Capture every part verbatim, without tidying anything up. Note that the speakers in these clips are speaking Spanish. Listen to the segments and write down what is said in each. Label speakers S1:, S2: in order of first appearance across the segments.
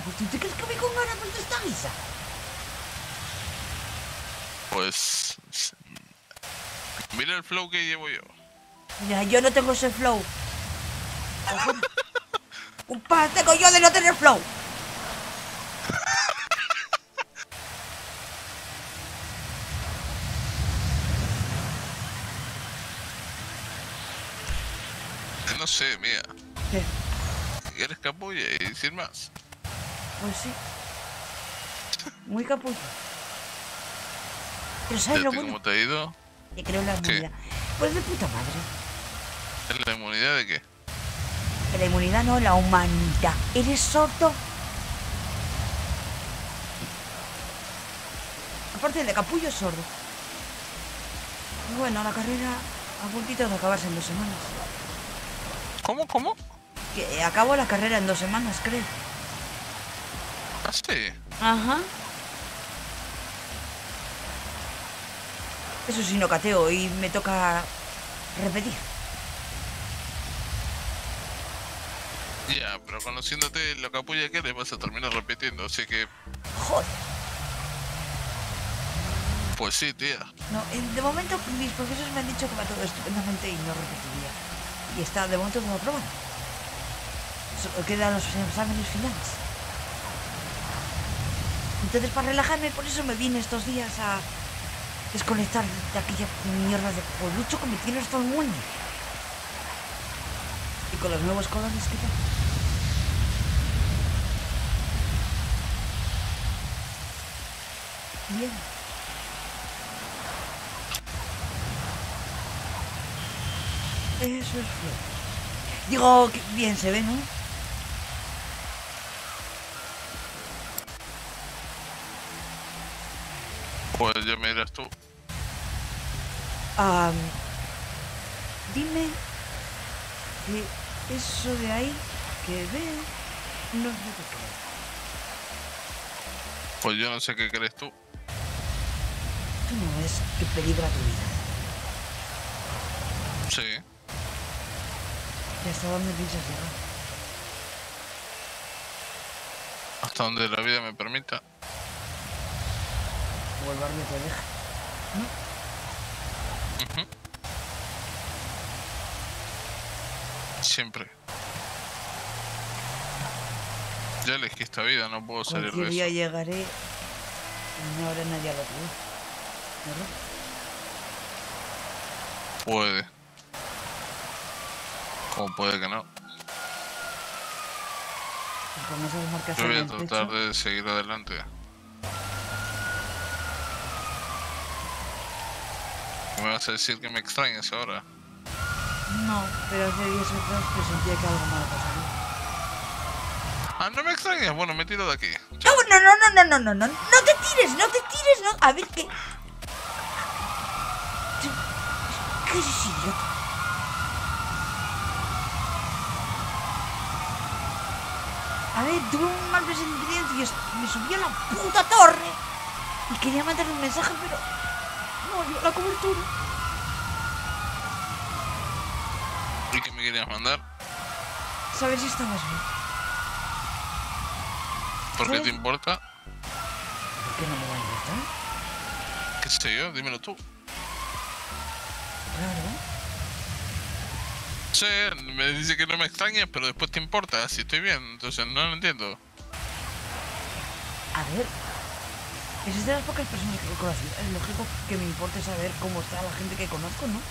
S1: pues ¿tú te crees que voy con ganas por esta guisa?
S2: Pues... Mira el flow que llevo yo.
S1: Mira, yo no tengo ese flow. Un pa tengo yo de no tener flow.
S2: No sé, mira.
S1: ¿Qué?
S2: ¿Quieres capullo y sin más?
S1: Pues sí. Muy capullo. Pero ¿sabes lo bueno?
S2: ¿Cómo te ha ido?
S1: Que creo en la inmunidad.
S2: ¿Qué?
S1: Pues de puta madre.
S2: ¿En la inmunidad de qué?
S1: Que la inmunidad no, la humanidad. ¿Eres sordo? Aparte de capullo es sordo. Bueno, la carrera a puntito de acabarse en dos semanas.
S2: ¿Cómo, cómo?
S1: Que acabo la carrera en dos semanas, creo.
S2: ¿Ah, sí?
S1: Ajá. Eso sí, no cateo y me toca repetir.
S2: Ya, pero conociéndote lo capullo que eres vas a terminar repitiendo, así que...
S1: Joder.
S2: Pues sí, tía.
S1: No, de momento mis profesores me han dicho que va todo estupendamente y no repetiría. Y está, de momento todo aprobado. Solo quedan los exámenes finales. Entonces, para relajarme, por eso me vine estos días a desconectar de aquella mierda de pueblucho que me tiene hasta el muelle. Y con los nuevos colores, ¿qué tal? Bien. Eso es bien. Digo, que bien se ve, ¿no?
S2: Pues ya me dirás tú.
S1: Um, dime que eso de ahí que veo no es lo que creo.
S2: Pues yo no sé qué crees tú.
S1: Tú no ves que peligra tu vida.
S2: Sí.
S1: ¿Y hasta dónde piensas llegar?
S2: Hasta donde la vida me permita.
S1: O el barrio te deja, ¿no?
S2: Uh-huh. Siempre. Ya elegí esta vida, no puedo salir de
S1: Cualquier
S2: eso.
S1: día llegaré y no habrá nadie al otro lado, ¿verdad?
S2: Puede. Como puede que no.
S1: Y con esas marcas
S2: Yo voy
S1: en
S2: a
S1: el
S2: tratar
S1: pecho,
S2: de seguir adelante. ¿Me vas a decir que me extrañas ahora?
S1: no, pero hace días atrás presentía que algo malo pasaría.
S2: Ah, ¿no me extrañas? Bueno, me tiro de aquí.
S1: No, no, no, no, no, no, no, no, no te tires, no te tires, no. A ver qué. ¿Qué es ese idiota? A ver, tuve un mal presentimiento y me subí a la puta torre y quería mandar un mensaje, pero no dio la cobertura.
S2: ¿Y qué me querías mandar?
S1: Saber si estabas bien.
S2: ¿Por qué
S1: ¿Sabes?
S2: te importa?
S1: ¿Por qué no me va a importar?
S2: ¿Qué sé yo? Dímelo tú.
S1: Claro.
S2: Sí, me dice que no me extrañas, pero después te importa si estoy bien. Entonces no lo entiendo.
S1: A ver, es de las pocas personas que he conocido. Es lógico que me importe saber cómo está la gente que conozco, ¿no?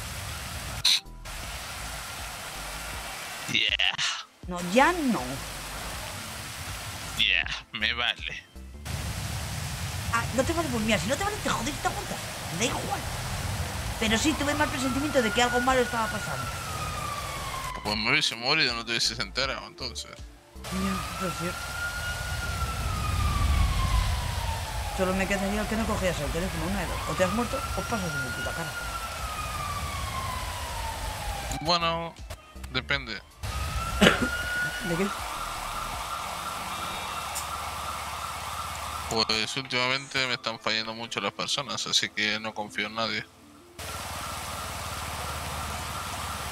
S2: Yeah.
S1: No, ya no.
S2: Yeah, me vale.
S1: Ah, no te vale por mí, si no te vale te jodes y te aguantas. Me da igual. Pero sí tuve mal presentimiento de que algo malo estaba pasando.
S2: Pues me hubiese morido, no te hubieses enterado, entonces.
S1: Ya, eso es cierto. Solo me quedaría el que no cogías el teléfono, una de dos. O te has muerto o pasas de mi puta cara.
S2: Bueno, depende.
S1: ¿De qué?
S2: Pues últimamente me están fallando mucho las personas, así que no confío en nadie.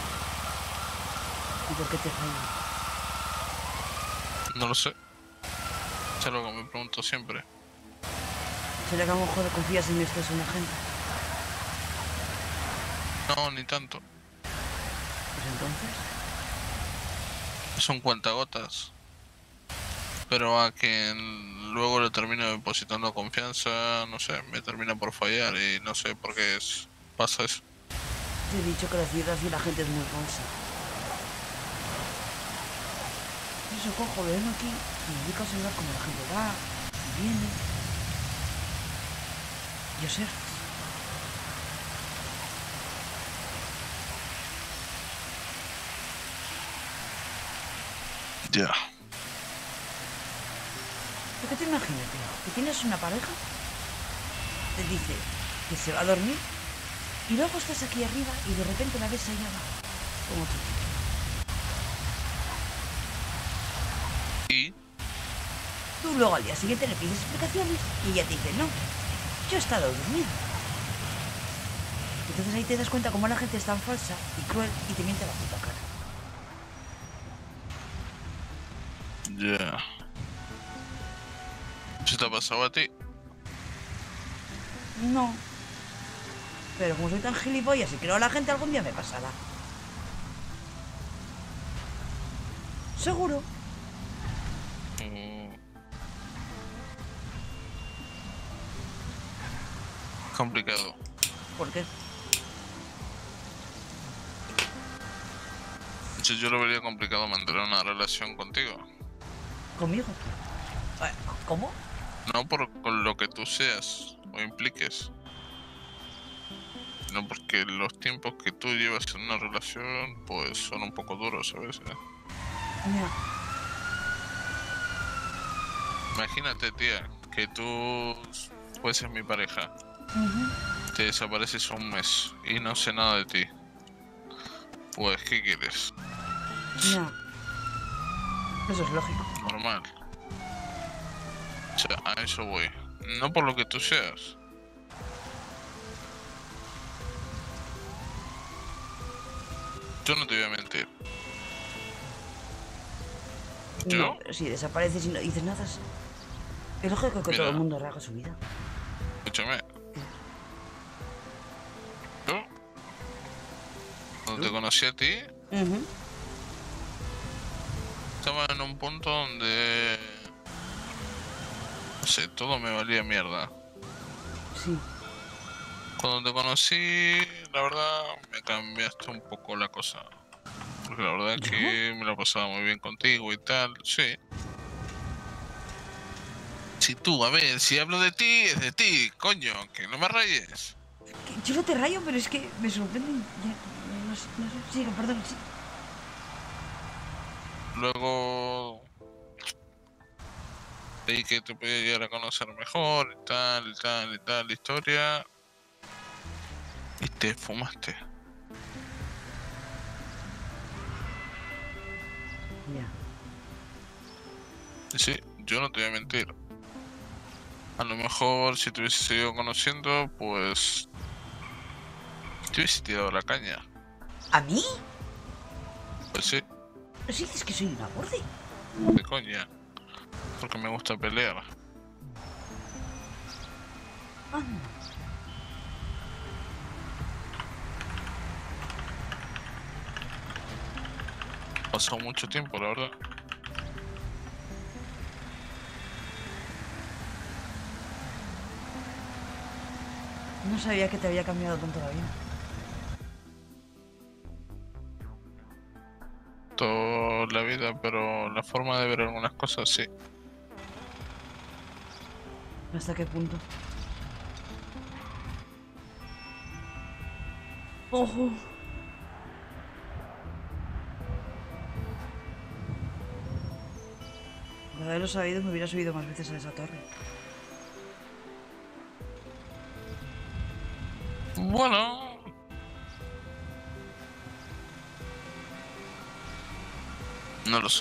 S1: ¿Y por qué te fallan?
S2: No lo sé. Es algo que me pregunto siempre.
S1: ¿Será que a lo mejor confías en este es un agente?
S2: No, ni tanto.
S1: Pues entonces...
S2: Son cuentagotas. Pero a quien luego le termino depositando confianza, no sé, me termina por fallar y no sé por qué es, pasa eso.
S1: Te he dicho que la ciudad y la gente es muy falsa. Eso cojo, lo vengo aquí y me dedico a observar cómo la gente va y viene. Y observo.
S2: Ya.
S1: ¿Por qué te imaginas, tío? Que tienes una pareja, te dice que se va a dormir y luego estás aquí arriba y de repente la ves ahí abajo, como tú.
S2: ¿Y?
S1: Tú luego al día siguiente le pides explicaciones y ella te dice, no, yo he estado dormido. Entonces ahí te das cuenta cómo la gente es tan falsa y cruel y te miente la puta cara.
S2: Ya. ¿Se te ha pasado a ti?
S1: No. Pero como soy tan gilipollas y creo a la gente, algún día me pasará. Seguro.
S2: Mm. Complicado.
S1: ¿Por qué?
S2: Yo, yo lo vería complicado mantener una relación contigo.
S1: ¿Conmigo? ¿Cómo?
S2: No por con lo que tú seas o impliques, sino porque los tiempos que tú llevas en una relación pues son un poco duros a veces.
S1: Mira.
S2: Imagínate, tía, que tú fueses mi pareja,
S1: Uh-huh.
S2: te desapareces un mes y no sé nada de ti. Pues, ¿qué quieres?
S1: Ya. Eso es lógico.
S2: Normal. O sea, a eso voy. No por lo que tú seas. Yo no te voy a mentir. ¿Yo?
S1: No, pero si desapareces y no dices nada, es es lógico que
S2: Mira.
S1: todo el mundo haga su vida.
S2: Escúchame. Yo, cuando te conocí a ti,
S1: Uh-huh.
S2: estaba en un punto donde... No sé, todo me valía mierda.
S1: Sí.
S2: Cuando te conocí, la verdad, me cambiaste un poco la cosa. Porque la verdad es
S1: ¿Yo?
S2: que me la pasaba muy bien contigo y tal, sí. Si tú, a ver, si hablo de ti, es de ti, coño, que no me rayes.
S1: Que yo no te rayo, pero es que me sorprende. Ya, no, sé, no sé. Sigue, perdón, sí.
S2: Luego leí que te podía llegar a conocer mejor y tal, y tal, y tal, historia. Y te fumaste.
S1: Ya.
S2: Y sí, yo no te voy a mentir. A lo mejor si te hubiese seguido conociendo, pues... te hubiese tirado la caña.
S1: ¿A mí?
S2: Pues sí,
S1: ¿No si dices que soy una borde?
S2: de coña. Porque me gusta pelear.
S1: Ah,
S2: Pasó mucho tiempo, la verdad.
S1: no sabía que te había cambiado tanto la vida.
S2: Toda la vida, pero la forma de ver algunas cosas, sí.
S1: ¿Hasta qué punto? Ojo. De haberlo sabido me hubiera subido más veces a esa torre.
S2: Bueno... No lo sé.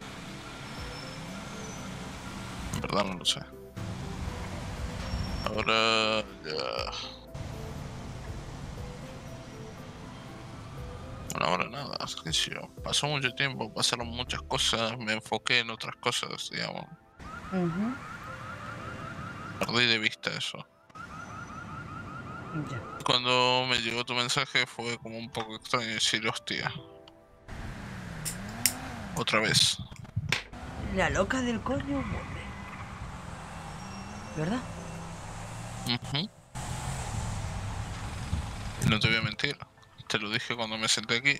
S2: En verdad no lo sé. Ahora ya... Bueno, ahora nada, es que sí, pasó mucho tiempo, pasaron muchas cosas, me enfoqué en otras cosas, digamos.
S1: Uh-huh.
S2: Perdí de vista eso.
S1: Ya.
S2: Cuando me llegó tu mensaje fue como un poco extraño decir, hostia. Otra vez.
S1: La loca del coño vuelve. ¿Verdad?
S2: Uh-huh. Y no te voy a mentir. Te lo dije cuando me senté aquí.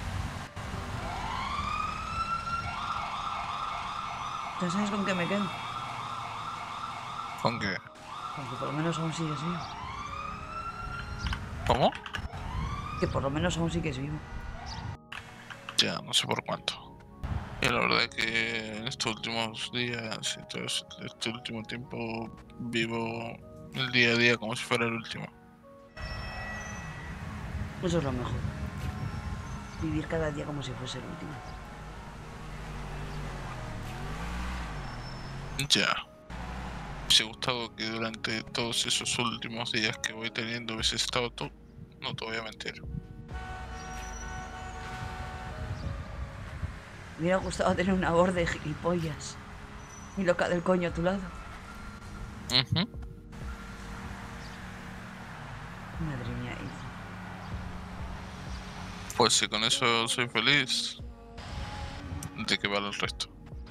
S1: ¿Tú sabes con qué me quedo?
S2: ¿Con qué?
S1: Con que por lo menos aún sigues vivo.
S2: ¿Cómo?
S1: Que por lo menos aún sigues vivo.
S2: Ya, no sé por cuánto. Y la verdad es que en estos últimos días y todo este último tiempo vivo el día a día como si fuera el último.
S1: Eso es lo mejor. Vivir cada día como si fuese el último.
S2: Ya. Me hubiese gustado que durante todos esos últimos días que voy teniendo hubiese estado tú. No te voy a mentir.
S1: Me hubiera gustado tener una gorda de gilipollas y loca del coño a tu lado.
S2: Uh-huh.
S1: Madre mía, hijo.
S2: Pues si con eso soy feliz, ¿de qué vale el resto?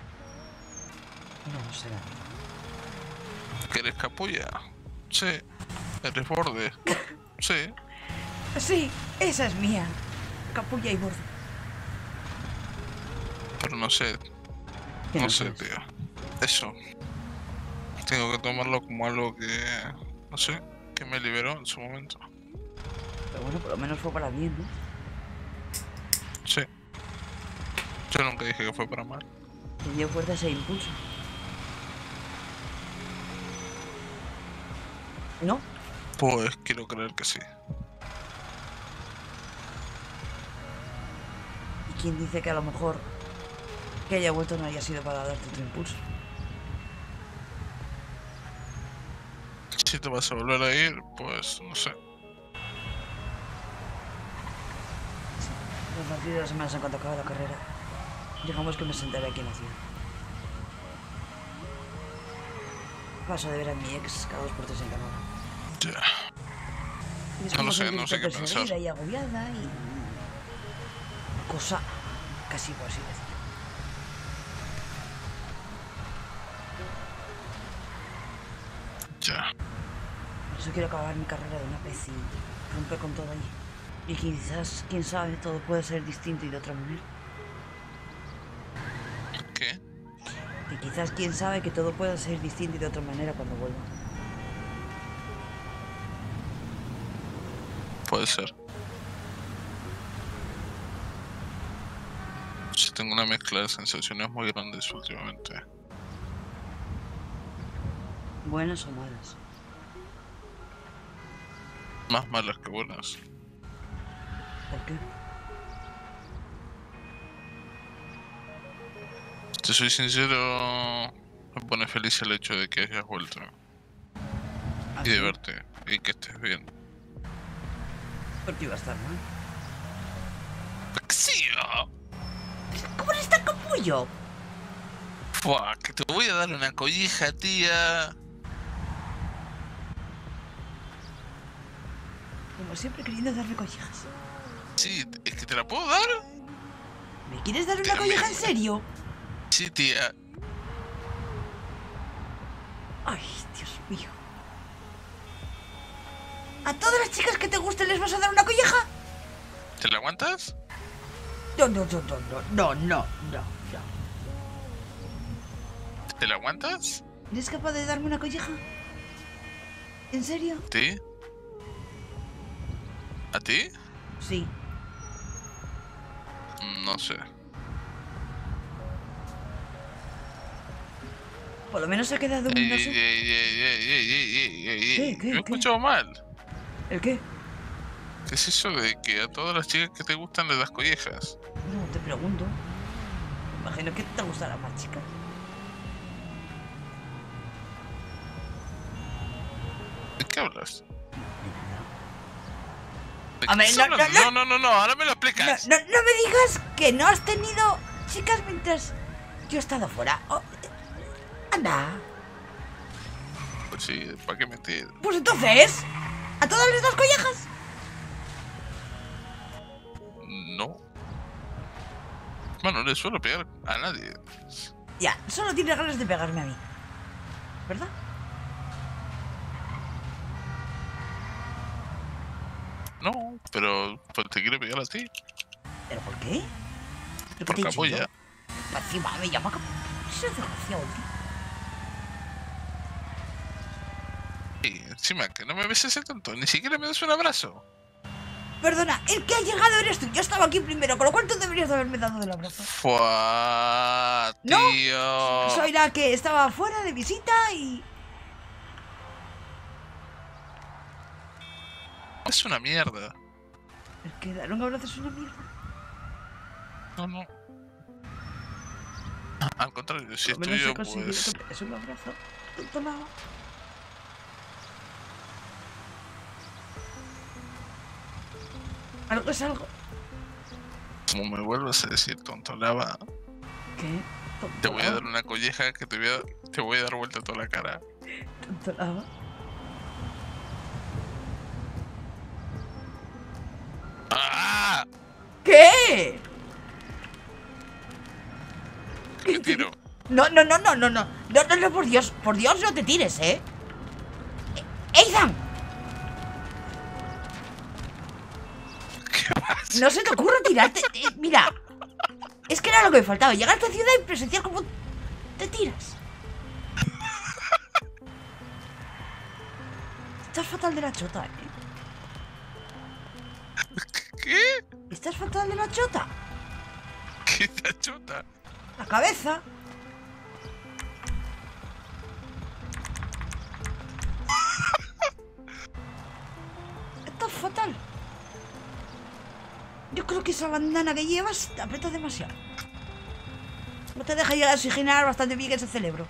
S1: No será.
S2: ¿Que eres capulla? Sí. ¿Eres borde? Sí.
S1: Sí, esa es mía. Capulla y borde.
S2: Pero no sé.
S1: ¿Qué
S2: No
S1: no
S2: sé,
S1: sabes?
S2: tío. Eso. Tengo que tomarlo como algo que... No sé. Que me liberó en su momento.
S1: Pero bueno, por lo menos fue para bien, ¿no?
S2: Sí. Yo nunca dije que fue para mal.
S1: Te dio fuerzas e impulso. ¿No?
S2: Pues quiero creer que sí.
S1: ¿Y quién dice que a lo mejor que haya vuelto no haya sido para darte otro impulso?
S2: Si te vas a volver a ir, pues no sé.
S1: A partir de la semana en cuanto acabe la carrera, digamos que me sentaré aquí en la ciudad. Paso de ver a mi ex cada dos por tres en Canadá.
S2: Ya.
S1: Y es
S2: No
S1: como
S2: lo sé,
S1: sentirte
S2: no sé qué
S1: perseguida
S2: pensar.
S1: y agobiada y... cosa casi por así decirlo.
S2: Ya.
S1: Por eso quiero acabar mi carrera de una vez y romper con todo allí. Y quizás, quién sabe, todo puede ser distinto y de otra manera.
S2: ¿Qué?
S1: Que quizás, quién sabe, que todo pueda ser distinto y de otra manera cuando vuelva.
S2: Puede ser. Sí, tengo una mezcla de sensaciones muy grandes últimamente.
S1: Buenas o malas.
S2: Más malas que buenas.
S1: ¿Por qué?
S2: Te soy sincero, me pone feliz el hecho de que hayas vuelto. Y de verte. Y que estés bien.
S1: Porque iba a estar mal.
S2: ¡Sí!
S1: ¿Cómo no está capullo?
S2: Fuck, que te voy a dar una collija, tía.
S1: Como siempre queriendo darme collejas.
S2: Sí, es que te la puedo dar.
S1: ¿Me quieres dar una
S2: Tía,
S1: colleja
S2: me-
S1: en serio?
S2: Sí, tía.
S1: Ay, Dios mío. ¿A todas las chicas que te gusten les vas a dar una colleja?
S2: ¿Te la aguantas?
S1: No, no, no, no, no, no, no, no, no.
S2: ¿Te la aguantas?
S1: ¿Eres capaz de darme una colleja? ¿En serio?
S2: ¿A ti? ¿A ti?
S1: Sí.
S2: No sé.
S1: Por lo menos se ha quedado un
S2: Ey,
S1: no
S2: ey,
S1: sé.
S2: ey, ey, ey, ey, ey, ey, ey,
S1: ¿Qué,
S2: ey.
S1: qué,
S2: ¿Me he
S1: qué?
S2: escuchado mal?
S1: ¿El qué?
S2: ¿Qué es eso de que a todas las chicas que te gustan le das collejas?
S1: No, te pregunto. Me imagino que te gustará más, chica.
S2: ¿De qué hablas? ¿De
S1: A
S2: qué
S1: ver,
S2: estás
S1: no, no,
S2: hablando?
S1: no.
S2: no, no, no, ahora me lo
S1: No,
S2: explicas.
S1: no, no me digas que no has tenido chicas mientras yo he estado fuera. Oh, anda. Anda.
S2: Pues sí, ¿para qué mentir?
S1: Pues entonces, ¿a todas les das collejas?
S2: No. Bueno, no le suelo pegar a nadie.
S1: Ya, solo tienes ganas de pegarme a mí, ¿verdad?
S2: No, pero pues te quiero pegar a ti.
S1: ¿Pero por qué? ¿Pero qué
S2: Porque
S1: te he dicho yo?
S2: apoya.
S1: Encima me llama... Ese desgraciado, tío.
S2: Y encima que no me ves ese tonto, ni siquiera me das un abrazo.
S1: Perdona, el que ha llegado eres tú. Yo estaba aquí primero, con lo cual tú deberías de haberme dado el abrazo.
S2: Fua,
S1: ¿No?
S2: tío.
S1: Soy la que estaba fuera de visita y...
S2: Es una mierda.
S1: ¿El que dar un abrazo es una mierda?
S2: No, no. Al contrario, si
S1: Por lo menos
S2: estoy
S1: he
S2: yo,
S1: conseguido
S2: pues...
S1: que es un abrazo. Tonto nada. Algo es algo.
S2: Como me vuelvas a decir tonto lava,
S1: ¿Qué? Tonto
S2: te voy a
S1: lava.
S2: dar una colleja que te voy a, te voy a dar vuelta toda la cara.
S1: Tonto lava.
S2: ¡Ah!
S1: ¿Qué?
S2: ¿Qué tiro?
S1: No, no, no, no, no, no. No, no, no, por Dios. Por Dios, no te tires, ¿eh? ¡Ethan!
S2: ¿Qué pasa?
S1: No se te ocurra tirarte. Eh, mira. Es que era lo que me faltaba. Llegar a esta ciudad y presenciar cómo te tiras. Estás fatal de la chota, ¿eh?
S2: ¿Qué?
S1: Estás fatal de la chota.
S2: ¿Qué tachota?
S1: La cabeza. Estás fatal. Yo creo que esa bandana que llevas te aprieta demasiado. No te deja llegar a oxigenar bastante bien ese cerebro.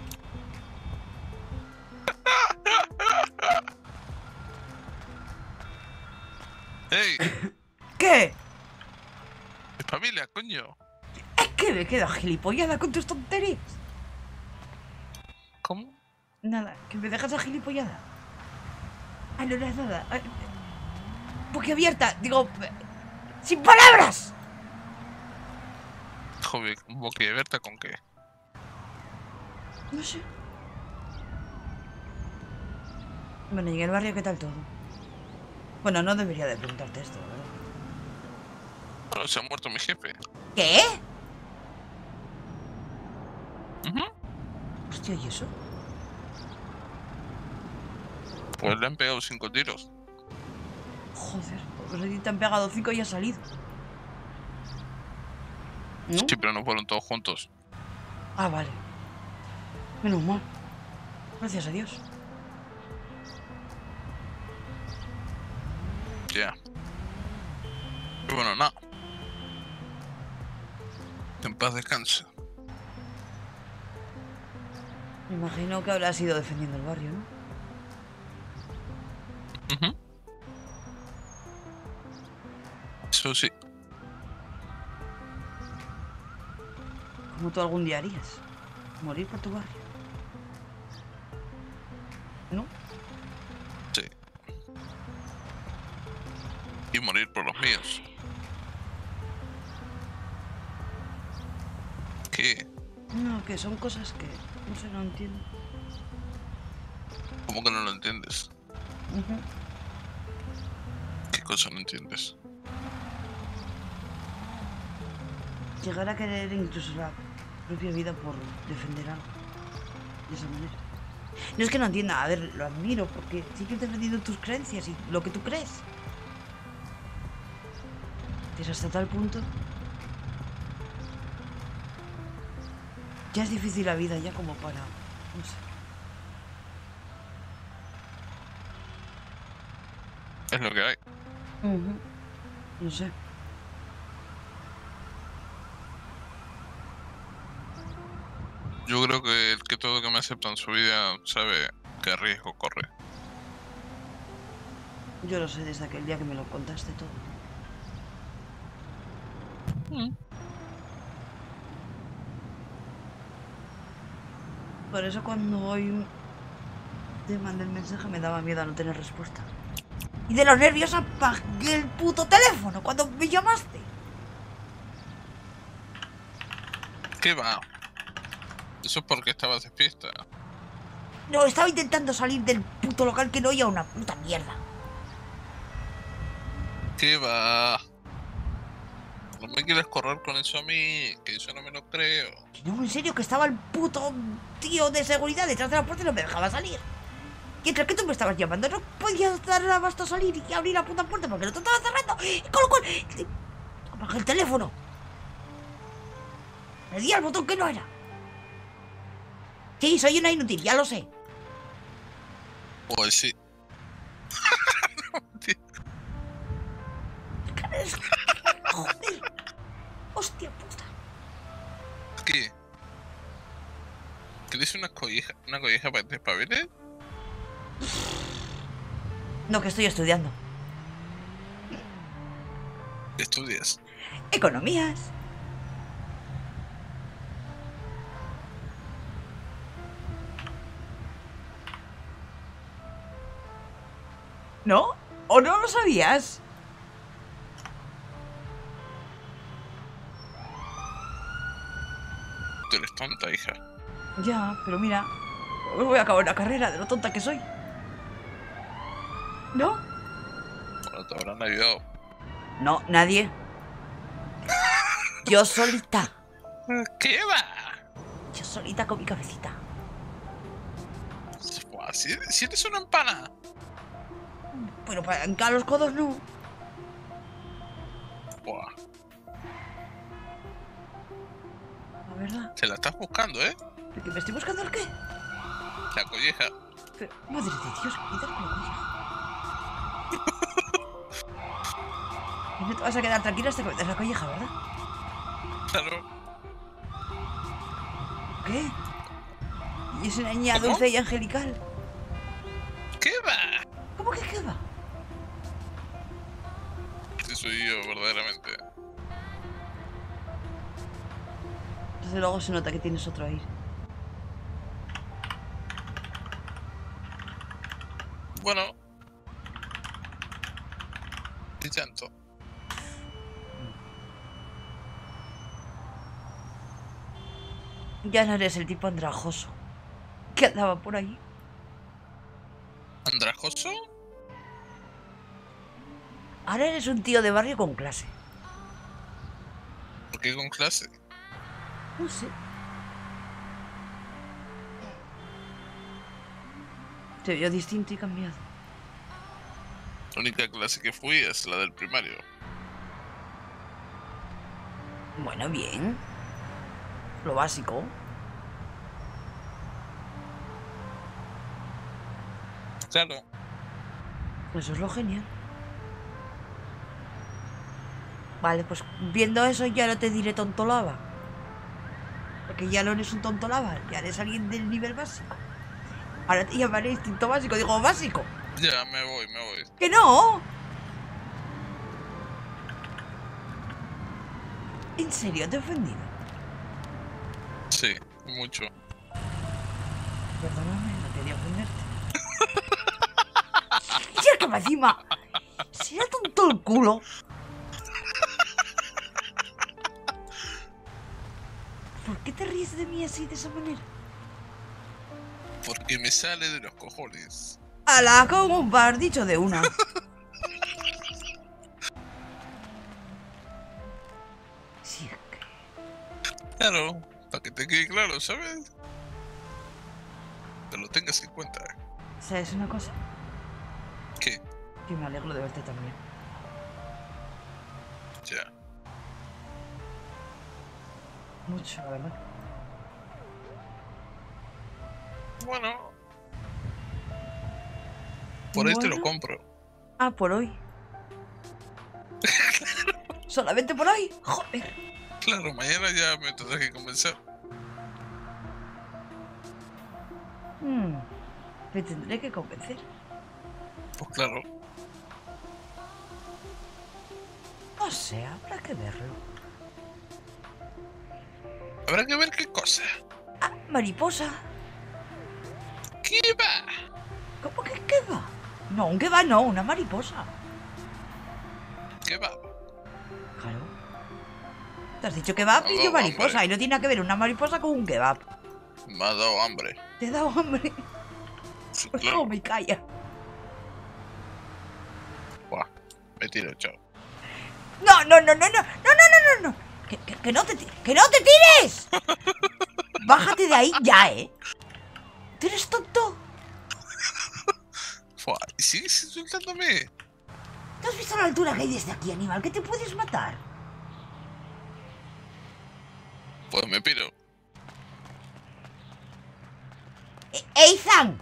S2: ¡Ey!
S1: ¿Qué?
S2: ¡Familia, coño!
S1: Es que me quedo gilipollada con tus tonterías.
S2: ¿Cómo?
S1: Nada, que me dejas agilipollada. Ay, no, no es nada. Ay, boquiabierta, digo... ¡Sin palabras!
S2: Joder, boquiabierta con qué.
S1: No sé. Bueno, y en el barrio, ¿qué tal todo? Bueno, no debería de preguntarte esto, ¿verdad?
S2: Bueno, se ha muerto mi jefe.
S1: ¿Qué?
S2: Ujú.
S1: Hostia, ¿y eso?
S2: Pues le han pegado cinco tiros.
S1: Joder, pues si te han pegado cinco y has salido. ¿No?
S2: Sí, pero no fueron todos juntos.
S1: Ah, vale. Menos mal. Gracias a Dios.
S2: Ya. Y bueno, nada. En paz descanse.
S1: Me imagino que habrás ido defendiendo el barrio, ¿no?
S2: Ujú. Eso sí.
S1: Como tú algún día harías. Morir por tu barrio. ¿No?
S2: Sí. Y morir por los míos. ¿Qué?
S1: No, que son cosas que no sé, no entiendo.
S2: ¿Cómo que no lo entiendes?
S1: Ujú.
S2: ¿Qué cosa no entiendes?
S1: Llegar a querer incluso la propia vida por defender algo. De esa manera. No es que no entienda, a ver, lo admiro porque sigues defendiendo tus creencias y lo que tú crees. Pero hasta tal punto... Ya es difícil la vida, ya como para... No sé.
S2: Es lo que hay.
S1: Ujú. No sé.
S2: Yo creo que el que todo que me acepta en su vida sabe qué riesgo corre.
S1: Yo lo sé desde aquel día que me lo contaste todo.
S2: Mm.
S1: Por eso cuando hoy te mandé el mensaje me daba miedo a no tener respuesta. Y de los nervios apagué el puto teléfono cuando me llamaste.
S2: ¿Qué va? Eso es porque estabas de fiesta.
S1: No, estaba intentando salir del puto local que no oía una puta mierda.
S2: ¿Qué va? No me quieres correr con eso a mí, que yo no me lo creo.
S1: Que no, en serio, que estaba el puto tío de seguridad detrás de la puerta y no me dejaba salir. Y entre que tú me estabas llamando, no podías dar abasto a salir y abrir la puta puerta porque no te estaba cerrando. Y con lo cual, apagué el teléfono. Le di al botón que no era. Sí, soy una inútil, ya lo sé.
S2: Pues sí. No, tío.
S1: Joder. Hostia puta.
S2: ¿Qué? ¿Quieres una colleja, una colleja para que te espabiles?
S1: No, que estoy estudiando.
S2: ¿Qué estudias?
S1: Economías. ¿No? ¿O no lo sabías?
S2: Tú eres tonta, hija.
S1: Ya, pero mira, voy a acabar una carrera de lo tonta que soy. ¿No?
S2: Bueno, te habrán ayudado.
S1: No, nadie. Yo solita.
S2: ¿Qué va?
S1: Yo solita con mi cabecita.
S2: Buah, si, si eres una empana.
S1: Pero para hincar los codos no.
S2: Buah,
S1: La verdad.
S2: te la estás buscando, ¿eh?
S1: ¿De que me estoy buscando el qué?
S2: La colleja.
S1: Pero, madre de Dios, cuidado con la colleja. Y no te vas a quedar tranquila hasta que me des la colleja, ¿verdad?
S2: Claro.
S1: ¿Qué? Y es una niña
S2: ¿Cómo?
S1: dulce y angelical.
S2: ¿Qué va?
S1: ¿Cómo que qué va?
S2: Sí soy yo, verdaderamente.
S1: Desde luego se nota que tienes otro aire.
S2: Bueno. Y tanto.
S1: Ya no eres el tipo andrajoso que andaba por ahí.
S2: ¿Andrajoso?
S1: Ahora eres un tío de barrio con clase.
S2: ¿Por qué con clase?
S1: No sé. Te veo distinto y cambiado.
S2: La única clase que fui es la del primario.
S1: Bueno, bien. Lo básico.
S2: Claro.
S1: Eso es lo genial. Vale, pues viendo eso ya no te diré tontolaba. Porque ya no eres un tontolaba, ya eres alguien del nivel básico. Ahora te llamaré instinto básico, digo básico.
S2: Ya, me voy, me voy.
S1: ¡Que no! ¿En serio te he ofendido?
S2: Sí, mucho.
S1: Perdóname, no quería ofenderte. Y es que me encima será tonto el culo. ¿Por qué te ríes de mí así, de esa manera?
S2: Porque me sale de los cojones.
S1: ¡Hala, como un par dicho de una! Si es que...
S2: Claro, para que te quede claro, ¿sabes? Que lo tengas en cuenta.
S1: ¿Sabes una cosa?
S2: ¿Qué?
S1: Que me alegro de verte también.
S2: Ya.
S1: Mucho, además.
S2: Bueno. Por ahí te lo
S1: Bueno.
S2: compro.
S1: Ah, por hoy. ¿Solamente por hoy? Joder.
S2: Claro, mañana ya me tendrás que convencer.
S1: Hmm. Me tendré que convencer.
S2: Pues claro.
S1: No sé, habrá que verlo.
S2: Habrá que ver qué cosa.
S1: Ah, mariposa.
S2: ¿Qué va?
S1: ¿Cómo que qué va? No, un qué va no, una mariposa.
S2: ¿Qué va?
S1: Claro. Te has dicho kebab
S2: Me ha
S1: y yo
S2: dado
S1: mariposa.
S2: hambre.
S1: Y no tiene nada que ver una mariposa con un kebab.
S2: Me ha dado hambre.
S1: Te he dado hambre.
S2: Sí,
S1: Pues
S2: claro.
S1: como me calla.
S2: Buah, me tiro, chao.
S1: No, no, no, no, no, no, no, no, no, no. Que, que, que no te ti- que no te tires. Bájate de ahí ya, ¿eh? ¿Tú eres tonto?
S2: Buah, ¿y sigues insultándome?
S1: ¿Tú has visto la altura que hay desde aquí, animal? Que te puedes matar.
S2: Pues me piro.
S1: E- ¡Ethan!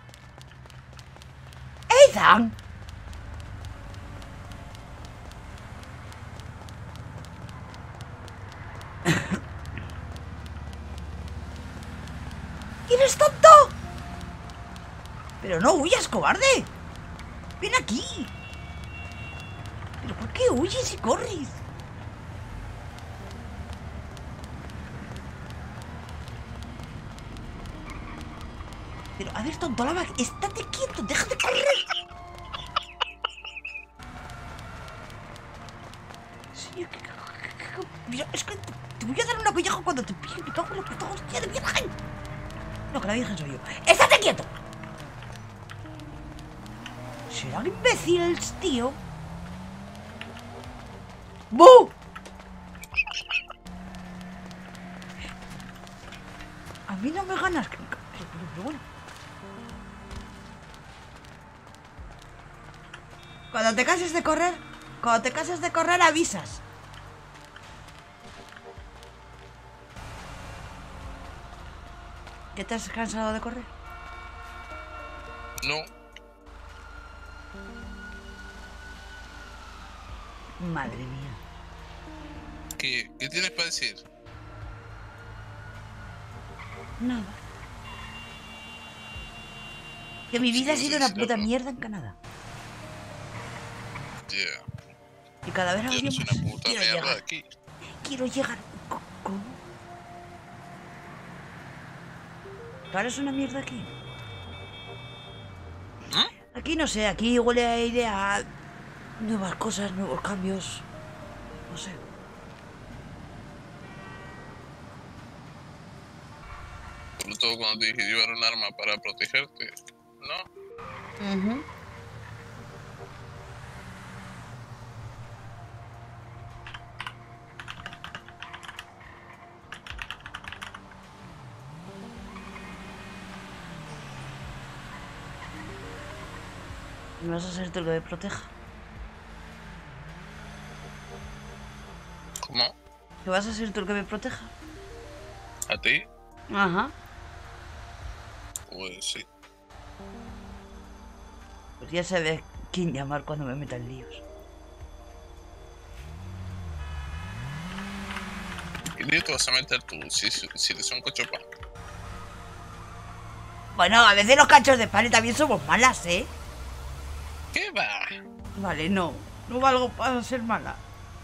S1: ¡Ethan! ¿Eres tonto? Pero no huyas, cobarde. Ven aquí. ¿Pero por qué huyes y corres? Pero, a ver, tonto, la vaca, estate quieto, déjate correr. Señor, ¿qué- qué- qué- qué- mira, es que te, te voy a dar una colleja cuando te pille. Me cago en la puta hostia de virgen. No, que la virgen soy yo. ¡Estate quieto! ¿Serán imbéciles, tío? ¡Bu! A mí no me ganas. que- que- Pero, pero bueno. Cuando te canses de correr, cuando te canses de correr, avisas. ¿Qué te has cansado de correr?
S2: No.
S1: Madre mía.
S2: ¿Qué, ¿Qué tienes para decir?
S1: Nada. Que mi vida ha
S2: Sí,
S1: sido
S2: sí,
S1: una
S2: sí,
S1: puta
S2: no.
S1: mierda en Canadá.
S2: Ya.
S1: Y cada vez la
S2: Ya
S1: odio
S2: eres
S1: más.
S2: una puta
S1: Quiero
S2: mierda
S1: llegar.
S2: aquí.
S1: Quiero llegar. Co- ¿Cómo? ¿Tú eres una mierda aquí?
S2: ¿Mm?
S1: Aquí no sé, aquí huele a aire a nuevas cosas, nuevos cambios. No sé.
S2: Sobre todo cuando te dije llevar un arma para protegerte. ¿No?
S1: Ujú. ¿No vas a ser tú el que me proteja?
S2: ¿Cómo?
S1: ¿Que vas a ser tú el que me proteja?
S2: ¿A ti?
S1: Ajá.
S2: Pues sí.
S1: Pues ya sabes quién llamar cuando me metan líos.
S2: ¿Qué lío te vas a meter tú si, si eres un cochopa?
S1: Bueno, a veces los cachos de pan también somos malas, ¿eh?
S2: ¿Qué va?
S1: Vale, no. No valgo para ser mala.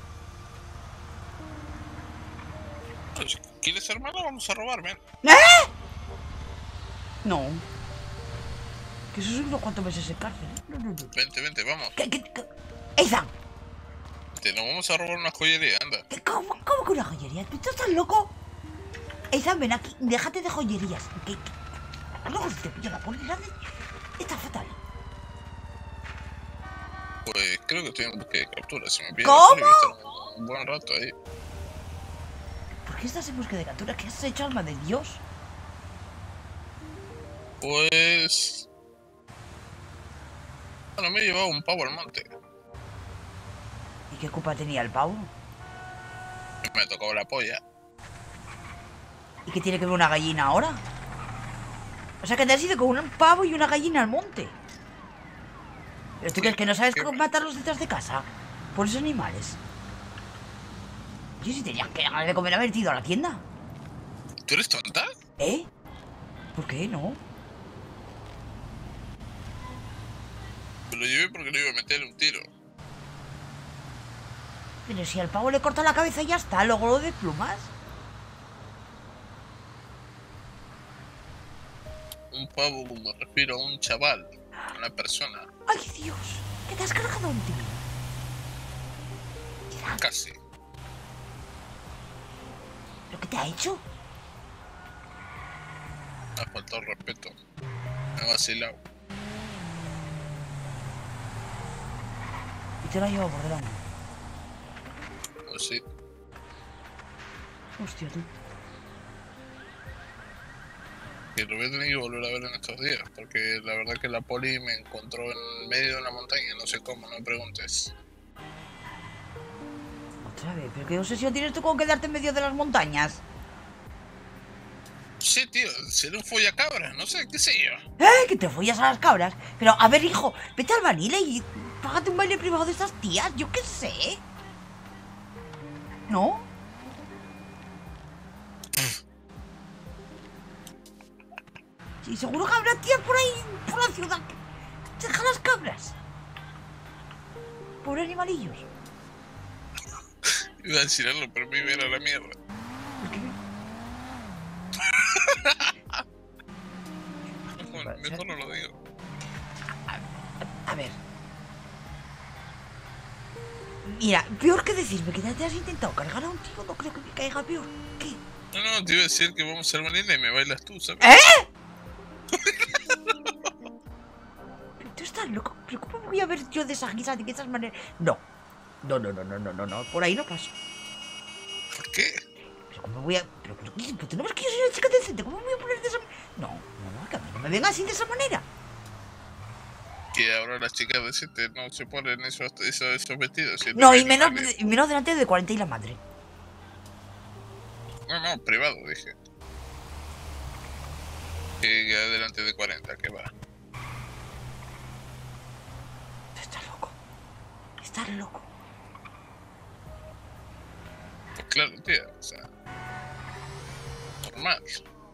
S2: Pues, ¿quieres ser malo? Vamos a robar, ven.
S1: ¿Eh? No. Que eso son unos cuantos meses en cárcel. ¿eh? No, no, no.
S2: Vente, vente, vamos.
S1: ¿Qué, qué, qué? ¡Ethan!
S2: Te nos vamos a robar una joyería, anda.
S1: ¿Qué, cómo, ¿Cómo que una joyería? ¿Tú estás loco? Ethan, ven aquí. Déjate de joyerías. Que, que... Luego si te pillo la policía, está fatal.
S2: Pues creo que estoy en busca de captura. Si me piden
S1: ¿Cómo?
S2: voy a estar un buen rato ahí.
S1: ¿Por qué estás en búsqueda de captura? ¿Qué has hecho, alma de Dios?
S2: Pues... Bueno, me he llevado un pavo al monte.
S1: ¿Y qué culpa tenía el pavo?
S2: Y me ha tocado la polla.
S1: ¿Y qué tiene que ver una gallina ahora? O sea que te has ido con un pavo y una gallina al monte. ¿Pero tú crees que no sabes cómo matarlos detrás de casa? Por esos animales. Yo si tenías que ganas de comer haber ido a la tienda.
S2: ¿Tú eres tonta?
S1: ¿Eh? ¿Por qué no?
S2: Me lo llevé porque le iba a meter un tiro.
S1: Pero si al pavo le corta la cabeza y ya está, luego lo desplumas.
S2: un pavo me refiero a un chaval, a una persona.
S1: ¡Ay, Dios! ¿Qué te has cargado a un tío?
S2: Casi.
S1: ¿Lo que te ha hecho?
S2: Me ha faltado respeto. Me ha vacilado.
S1: Y te lo ha llevado por delante.
S2: Pues sí.
S1: Hostia, tú.
S2: Que lo voy a tener que volver a ver en estos días, porque la verdad que la poli me encontró en medio de una montaña, no sé cómo, no me preguntes.
S1: Otra vez, pero qué obsesión tienes tú con quedarte en medio de las montañas.
S2: Sí, tío, ser un follacabra, no sé, qué sé yo.
S1: ¡Eh! Que te follas a las cabras. Pero, a ver, hijo, vete al Vanilla y págate un baile privado de estas tías, yo qué sé. ¿No? Sí, seguro que habrá tías por ahí, por la ciudad. Deja las cabras. Pobre animalillos.
S2: Iba a decir algo, pero me iba a ir a la mierda.
S1: ¿Por qué?
S2: Mejor, mejor no lo digo.
S1: A, a ver. Mira, peor que decirme que ya te has intentado cargar a un tío, no creo que me caiga peor. ¿Qué?
S2: No, no, te iba a decir que vamos a ser vanilla y me bailas tú, ¿sabes?
S1: ¿Eh? ¿Tú estás loco? ¿Pero cómo voy a ver yo de esa guisa, de esas maneras? No. No, no, no, no, no, no, no. Por ahí no paso.
S2: ¿Por qué?
S1: Pero cómo voy a... Pero, pero, pero tú no ves que yo soy una chica decente. ¿Cómo me voy a poner de esa manera? No, no, no, que a mí no me venga así de esa manera.
S2: Que ahora las chicas decentes no se ponen esos, esos, esos vestidos. Si
S1: No,
S2: no
S1: y
S2: hay
S1: menos,
S2: nadie.
S1: y menos delante de cuarenta y la madre.
S2: No, no, privado, dije. Que que adelante de cuarenta, que va.
S1: Estás loco. Estás loco.
S2: Pues claro, tía, o sea. Normal.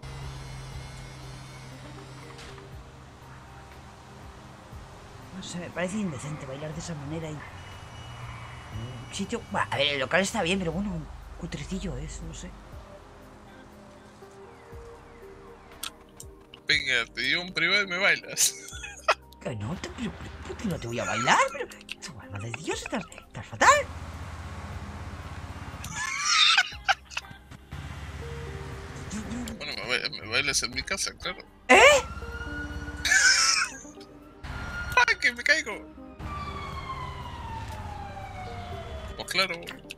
S1: No sé, me parece indecente bailar de esa manera y... Un sitio... Bueno, a ver, el local está bien, pero bueno, un cutrecillo es, no sé.
S2: Venga, te digo un privado y me bailas.
S1: Que no, te, pero, pero, pero no te voy a bailar, pero... Tu alma de Dios, estás, estás fatal.
S2: Bueno, me, ba- me bailas en mi casa, claro.
S1: ¿Eh?
S2: ¡Ay, que me caigo! Pues claro.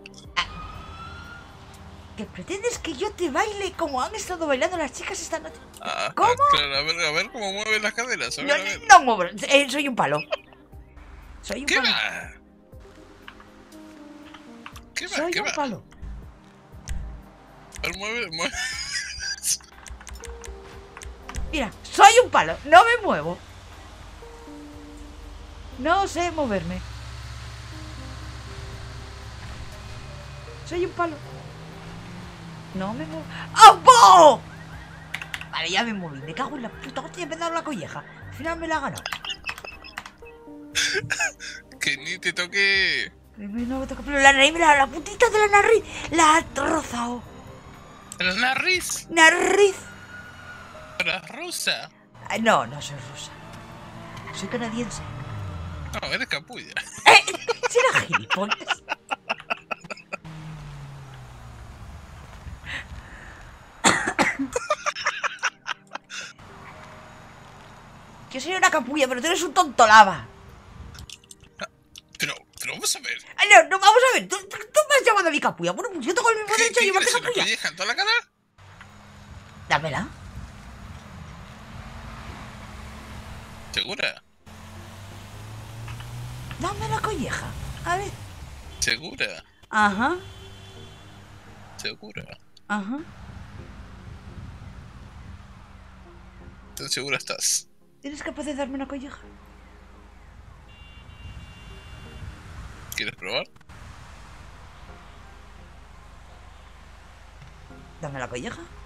S1: ¿Que pretendes que yo te baile como han estado bailando las chicas esta noche?
S2: Ah,
S1: ¿Cómo?
S2: claro, a ver, a ver cómo mueven las caderas, a ver,
S1: No,
S2: a ver.
S1: no muevo, eh, soy un palo. Soy un
S2: ¿Qué
S1: palo.
S2: va? ¿Qué va?
S1: Soy
S2: ¿Qué
S1: un
S2: va?
S1: palo.
S2: A ver, mueve, mueve.
S1: Mira, soy un palo, no me muevo. No sé moverme. Soy un palo. No me muevo. ¡Oh! Vale, ya me moví. Me cago en la puta hostia, me he dado la colleja. Al final me la ha ganado.
S2: Que ni te toque.
S1: Pero no me toca- pero la nariz, mira, la puntita de la nariz la ha rozado.
S2: La nariz.
S1: Nariz.
S2: La rusa.
S1: Ay, no, no soy rusa. Soy canadiense.
S2: No, eres capulla.
S1: ¡Eh! ¿Será gilipollas? Yo soy una capulla, pero tú eres un tontolaba.
S2: Pero, pero vamos a ver.
S1: Ay, no, no, vamos a ver. ¿Tú, tú, tú me has llamado a mi capulla? Bueno, pues yo tengo el mismo
S2: ¿Qué,
S1: derecho a
S2: ¿qué
S1: llevarte
S2: quieres? ¿Una
S1: capulla.
S2: colleja en toda la cara?
S1: Dámela.
S2: ¿Segura?
S1: Dame la colleja. A ver.
S2: ¿Segura?
S1: Ajá,
S2: ¿Segura?
S1: ajá.
S2: ¿Tan segura estás?
S1: ¿Eres capaz de darme una colleja?
S2: ¿Quieres probar?
S1: Dame la colleja.